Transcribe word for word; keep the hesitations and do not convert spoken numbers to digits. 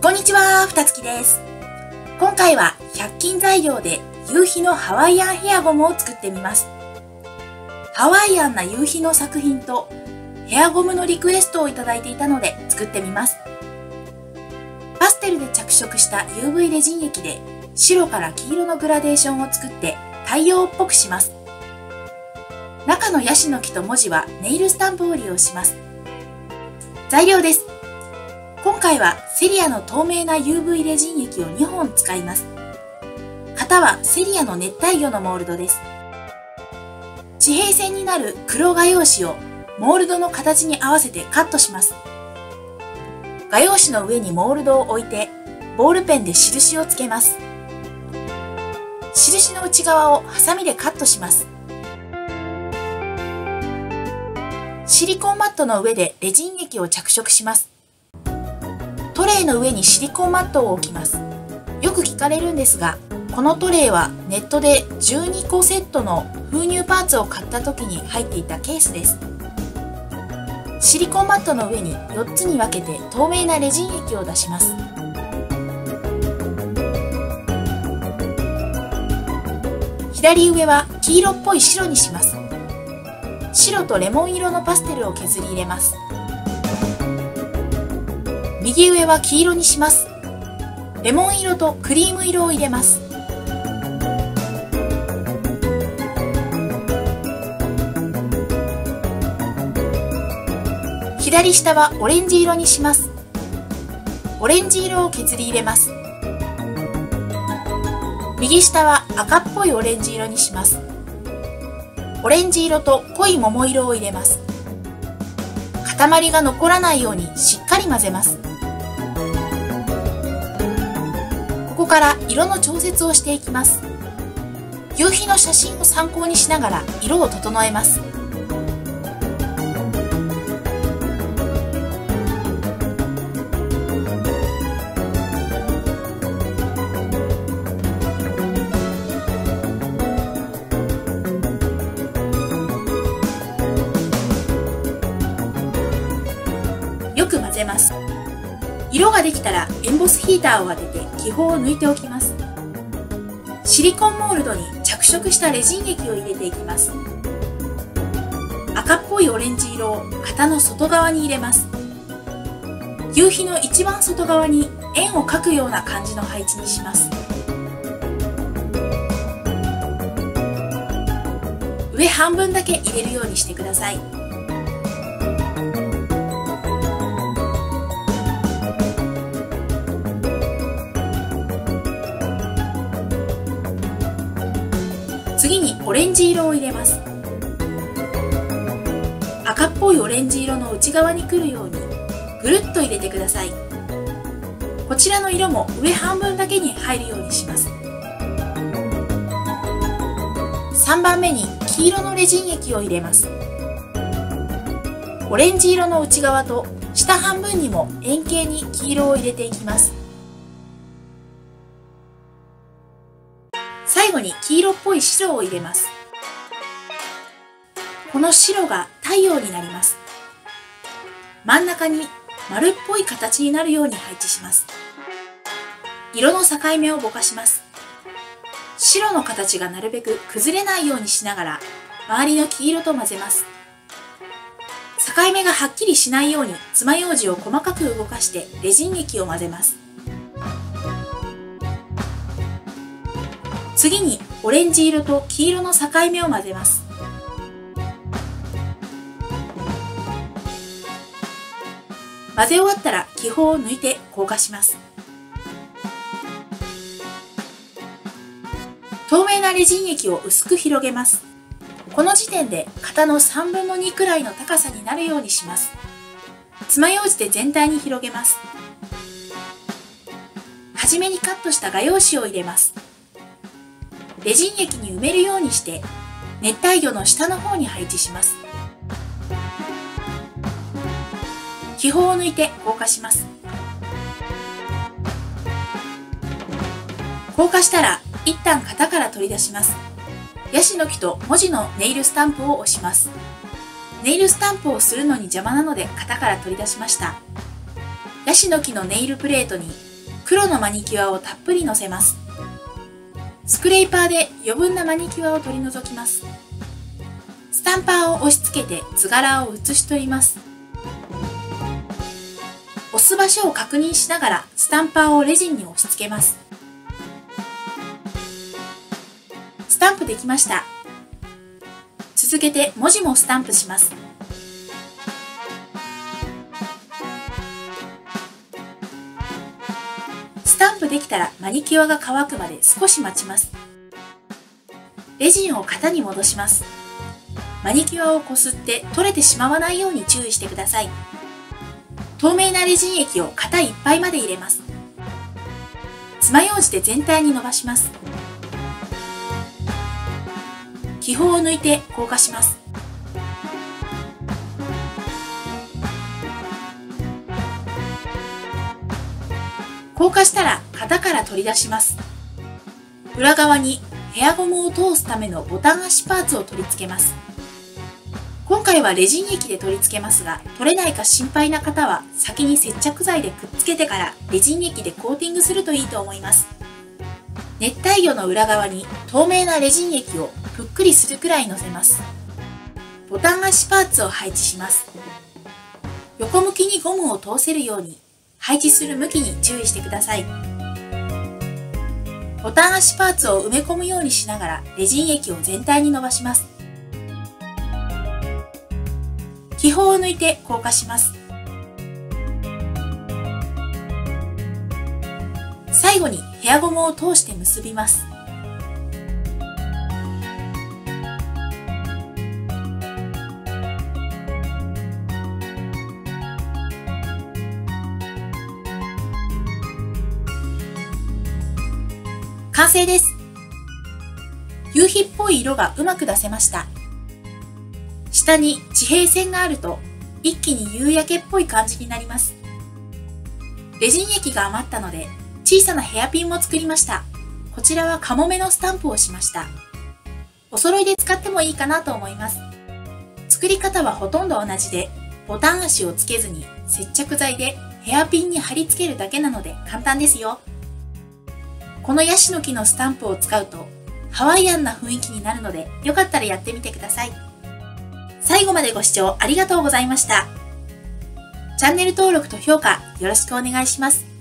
こんにちは、ふたつきです。今回はひゃく均材料で夕日のハワイアンヘアゴムを作ってみます。ハワイアンな夕日の作品とヘアゴムのリクエストをいただいていたので作ってみます。パステルで着色した ユーブイ レジン液で白から黄色のグラデーションを作って太陽っぽくします。中のヤシの木と文字はネイルスタンプを利用します。材料です。今回はセリアの透明な ユーブイ レジン液をにほん使います。型はセリアの熱帯魚のモールドです。地平線になる黒画用紙をモールドの形に合わせてカットします。画用紙の上にモールドを置いてボールペンで印をつけます。印の内側をハサミでカットします。シリコンマットの上でレジン液を着色します。トレイの上にシリコンマットを置きます。よく聞かれるんですが、このトレイはネットでじゅうにこセットの封入パーツを買った時に入っていたケースです。シリコンマットの上によっつに分けて透明なレジン液を出します。左上は黄色っぽい白にします。白とレモン色のパステルを削り入れます。右上は黄色にします。レモン色とクリーム色を入れます。左下はオレンジ色にします。オレンジ色を削り入れます。右下は赤っぽいオレンジ色にします。オレンジ色と濃い桃色を入れます。塊が残らないようにしっかり混ぜます。ここから色の調節をしていきます。夕日の写真を参考にしながら色を整えます。よく混ぜます。色ができたらエンボスヒーターを当てて気泡を抜いておきます。シリコンモールドに着色したレジン液を入れていきます。赤っぽいオレンジ色を型の外側に入れます。夕日の一番外側に円を描くような感じの配置にします。上半分だけ入れるようにしてください。次にオレンジ色を入れます。赤っぽいオレンジ色の内側に来るようにぐるっと入れてください。こちらの色も上半分だけに入るようにします。さんばんめに黄色のレジン液を入れます。オレンジ色の内側と下半分にも円形に黄色を入れていきます。最後に黄色っぽい白を入れます。この白が太陽になります。真ん中に丸っぽい形になるように配置します。色の境目をぼかします。白の形がなるべく崩れないようにしながら周りの黄色と混ぜます。境目がはっきりしないように爪楊枝を細かく動かしてレジン液を混ぜます。次にオレンジ色と黄色の境目を混ぜます。混ぜ終わったら気泡を抜いて硬化します。透明なレジン液を薄く広げます。この時点で型のさんぶんのにくらいの高さになるようにします。爪楊枝で全体に広げます。はじめにカットした画用紙を入れます。レジン液に埋めるようにして熱帯魚の下の方に配置します。気泡を抜いて硬化します。硬化したら一旦型から取り出します。ヤシの木と文字のネイルスタンプを押します。ネイルスタンプをするのに邪魔なので型から取り出しました。ヤシの木のネイルプレートに黒のマニキュアをたっぷりのせます。スクレーパーで余分なマニキュアを取り除きます。スタンパーを押し付けて図柄を写し取ります。押す場所を確認しながらスタンパーをレジンに押し付けます。スタンプできました。続けて文字もスタンプします。スタンプできたらマニキュアが乾くまで少し待ちます。レジンを型に戻します。マニキュアをこすって取れてしまわないように注意してください。透明なレジン液を型いっぱいまで入れます。爪楊枝で全体に伸ばします。気泡を抜いて硬化します。硬化したら型から取り出します。裏側にヘアゴムを通すためのボタン足パーツを取り付けます。今回はレジン液で取り付けますが、取れないか心配な方は先に接着剤でくっつけてからレジン液でコーティングするといいと思います。熱帯魚の裏側に透明なレジン液をぷっくりするくらいのせます。ボタン足パーツを配置します。横向きにゴムを通せるように配置する向きに注意してください。ボタン足パーツを埋め込むようにしながらレジン液を全体に伸ばします。気泡を抜いて硬化します。最後にヘアゴムを通して結びます。完成です。夕日っぽい色がうまく出せました。下に地平線があると一気に夕焼けっぽい感じになります。レジン液が余ったので小さなヘアピンも作りました。こちらはカモメのスタンプをしました。お揃いで使ってもいいかなと思います。作り方はほとんど同じで、ボタン足をつけずに接着剤でヘアピンに貼り付けるだけなので簡単ですよ。このヤシの木のスタンプを使うとハワイアンな雰囲気になるので、よかったらやってみてください。最後までご視聴ありがとうございました。チャンネル登録と評価よろしくお願いします。